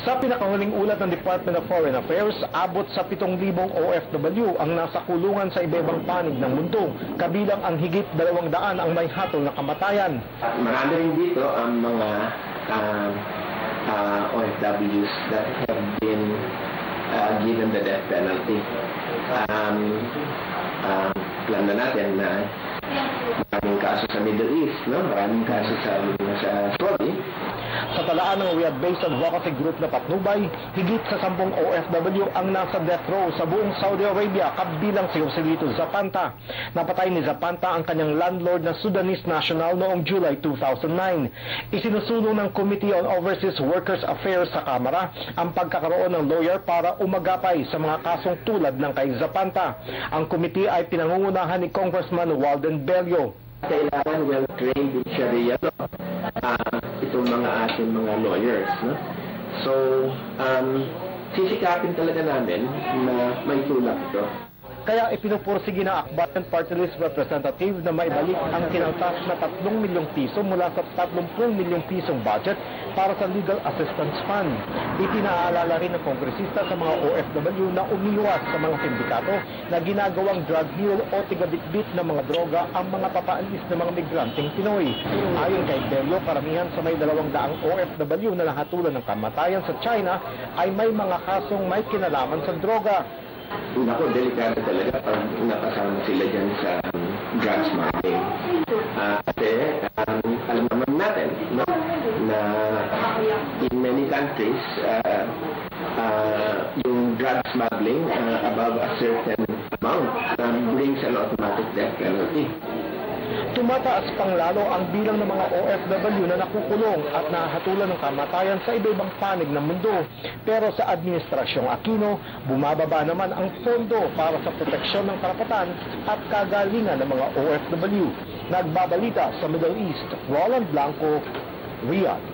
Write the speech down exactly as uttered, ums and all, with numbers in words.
Sa pinakahuling ulat ng Department of Foreign Affairs, abot sa pitong libong O F W ang nasa kulungan sa iba-ibang panig ng mundo, kabilang ang higit dalawang daan ang may hatol na kamatayan. At marami rin dito ang mga uh, uh, O F Ws that have been uh, given the death penalty. Um, uh, alam na natin na maraming kaso sa Middle East, no? Maraming kaso sa, sa Saudi. Sa talaan ng Riyadh-based advocacy group na Patnubay, higit sa sampung O F W ang nasa death row sa buong Saudi Arabia, kabilang si Joselito Zapanta. Napatay ni Zapanta ang kanyang landlord na Sudanese national noong July two thousand nine. Isinusulong ng Committee on Overseas Workers Affairs sa Kamara ang pagkakaroon ng lawyer para umagapay sa mga kasong tulad ng kay Zapanta. Ang committee ay pinangungunahan ni Congressman Walden Bello. Kailangan well-trained in Sharia law uh, itong mga ating mga lawyers, no? So, um, sisikapin talaga namin na may tulak ito. Kaya ipinupursige ng Akbayan Party List Representative na maibalik ang kinaltas na tatlong milyong piso mula sa tatlumpung milyong pisong budget para sa Legal Assistance Fund. Ipinaalala rin ng kongresista sa mga O F W na umiwas sa mga sindikato na ginagawang drug deal o tigabitbit ng mga droga ang mga papaalis ng mga migranteng Pinoy. Ayon kay Bello, karamihan sa may dalawang daang O F W na nahatulan ng kamatayan sa China ay may mga kasong may kinalaman sa droga. Nako, delikado talaga pag nakasama sila dyan sa um, drug smuggling. Uh, kasi um, alam naman natin, no, na in many countries, uh, uh, yung drug smuggling uh, above a certain amount um, brings an automatic death penalty. Tumataas pang lalo ang bilang ng mga O F W na nakukulong at nahatulan ng kamatayan sa iba-ibang panig ng mundo. Pero sa Administrasyong Aquino, bumababa naman ang pondo para sa proteksyon ng karapatan at kagalingan ng mga O F W. Nagbabalita sa Middle East, Roland Blanco, Riyadh.